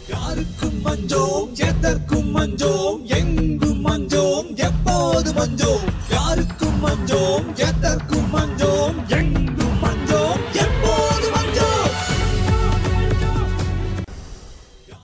யாருக்கும் மஞ்சோம் எதற்கும் மஞ்சோம் எங்கும் மஞ்சோம் எப்போது மஞ்சோம் யாருக்கும் மஞ்சோம் எதற்கும் மஞ்சோம்